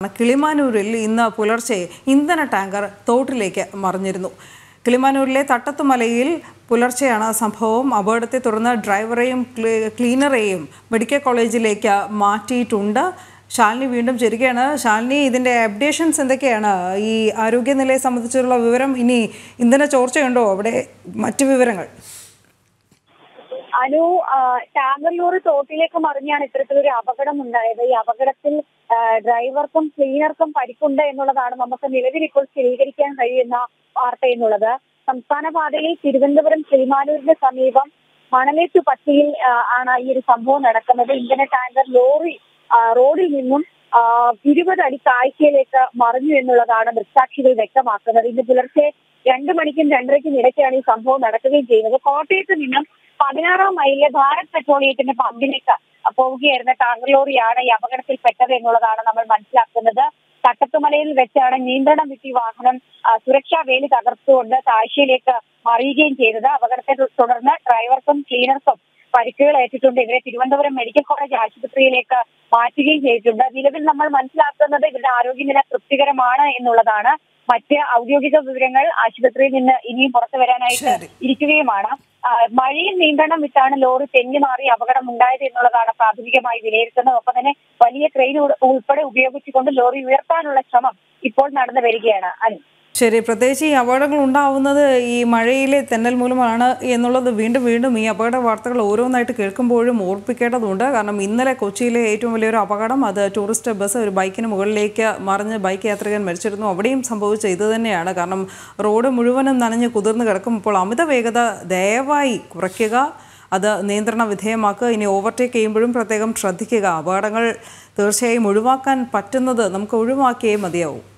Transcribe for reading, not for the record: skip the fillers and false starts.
കിളിമാനൂരിൽ ഇന്ന് പുലർച്ചെ ഇന്ധന ടാങ്കർ തോട്ടിലേക്ക് മറിഞ്ഞിരുന്നു. കിളിമാനൂരിലെ തട്ടത്തുമലയിൽ പുലർച്ചെയാണ് സംഭവം. അപകടത്തെ തുടർന്ന് ഡ്രൈവറെയും ക്ലീനറെയും മെഡിക്കൽ കോളേജിലേക്ക് മാറ്റിയിട്ടുണ്ട്. ശാലിനി വീണ്ടും ചേരുകയാണ്. ശാലിനി, ഇതിന്റെ അപ്ഡേഷൻസ് എന്തൊക്കെയാണ്? ഈ ആരോഗ്യനിലയെ സംബന്ധിച്ചുള്ള വിവരം, ഇനി ഇന്ധന ചോർച്ചയുണ്ടോ അവിടെ, മറ്റു വിവരങ്ങൾ? ടാങ്കർ ലോറി തോട്ടിലേക്ക് മറിഞ്ഞാണ് ഇത്തരത്തിലൊരു അപകടം ഉണ്ടായത്. ഈ അപകടത്തിൽ ഡ്രൈവർക്കും ക്ലീനർക്കും പരിക്കുണ്ട് എന്നുള്ളതാണ് നമുക്ക് നിലവിൽ ഇപ്പോൾ സ്ഥിരീകരിക്കാൻ കഴിയുന്ന വാർത്ത എന്നുള്ളത്. സംസ്ഥാന പാതയിൽ തിരുവനന്തപുരം കിളിമാനൂരിന് സമീപം മണലേറ്റു പട്ടിയിൽ ആണ് ഈ ഒരു സംഭവം നടക്കുന്നത്. ഇന്ധന ടാങ്കർ ലോറി റോഡിൽ നിന്നും 20 അടി താഴ്ചയിലേക്ക് മറിഞ്ഞു എന്നുള്ളതാണ് ദൃക്സാക്ഷികൾ വ്യക്തമാക്കുന്നത്. ഇന്ന് പുലർച്ചെ 2 മണിക്കും 2:30ക്കും ഇടയ്ക്കാണ് ഈ സംഭവം നടക്കുകയും ചെയ്യുന്നത്. കോട്ടയത്ത് നിന്നും 16ാം മൈലിലെ ഭാരത് പെട്രോളിയത്തിന്റെ പമ്പിലേക്ക് പോവുകയായിരുന്ന ടാങ്കർ ലോറിയാണ് ഈ അപകടത്തിൽപ്പെട്ടത് എന്നുള്ളതാണ് നമ്മൾ മനസ്സിലാക്കുന്നത്. തട്ടത്തുമലയിൽ വെച്ചാണ് നിയന്ത്രണം വിട്ടി വാഹനം സുരക്ഷാ വേലി തകർത്തുകൊണ്ട് താഴ്ചയിലേക്ക് മറിയുകയും ചെയ്തത്. അപകടത്തെ തുടർന്ന് ഡ്രൈവർക്കും ക്ലീനർക്കും പരിക്കുകൾ ഏറ്റിട്ടുണ്ട്. ഇവരെ തിരുവനന്തപുരം മെഡിക്കൽ കോളേജ് ആശുപത്രിയിലേക്ക് മാറ്റുകയും ചെയ്തിട്ടുണ്ട്. നിലവിൽ നമ്മൾ മനസ്സിലാക്കുന്നത് ഇവരുടെ ആരോഗ്യനില തൃപ്തികരമാണ് എന്നുള്ളതാണ്. മറ്റ് ഔദ്യോഗിക വിവരങ്ങൾ ആശുപത്രിയിൽ നിന്ന് ഇനിയും പുറത്തു വരാനായിട്ട് ഇരിക്കുകയുമാണ്. മഴയിൽ നിയന്ത്രണം വിട്ടാണ് ലോറി തെന്നി മാറി അപകടം ഉണ്ടായത് എന്നുള്ളതാണ് പ്രാഥമികമായി വിലയിരുത്തുന്നത്. ഒപ്പം തന്നെ വലിയ ക്രെയിൻ ഉൾപ്പെടെ ഉപയോഗിച്ചുകൊണ്ട് ലോറി ഉയർത്താനുള്ള ശ്രമം ഇപ്പോൾ നടന്നു വരികയാണ്. ശരി, പ്രത്യേകിച്ച് ഈ അപകടങ്ങൾ ഉണ്ടാവുന്നത് ഈ മഴയിലെ തെന്നൽ മൂലമാണ് എന്നുള്ളത് വീണ്ടും ഈ അപകട വാർത്തകൾ ഓരോന്നായിട്ട് കേൾക്കുമ്പോഴും ഓർപ്പിക്കേണ്ടതുണ്ട്. കാരണം ഇന്നലെ കൊച്ചിയിലെ ഏറ്റവും വലിയൊരു അപകടം, അത് ടൂറിസ്റ്റ് ബസ് ഒരു ബൈക്കിന് മുകളിലേക്ക് മറിഞ്ഞ് ബൈക്ക് യാത്രികൻ മരിച്ചിരുന്നു. അവിടെയും സംഭവിച്ച ഇത് തന്നെയാണ്. കാരണം റോഡ് മുഴുവനും നനഞ്ഞ് കുതിർന്ന് കിടക്കുമ്പോൾ അമിത വേഗത ദയവായി കുറയ്ക്കുക, അത് നിയന്ത്രണ വിധേയമാക്കുക. ഇനി ഓവർടേക്ക് ചെയ്യുമ്പോഴും പ്രത്യേകം ശ്രദ്ധിക്കുക. അപകടങ്ങൾ തീർച്ചയായും ഒഴിവാക്കാൻ പറ്റുന്നത് നമുക്ക് ഒഴിവാക്കിയേ മതിയാവും.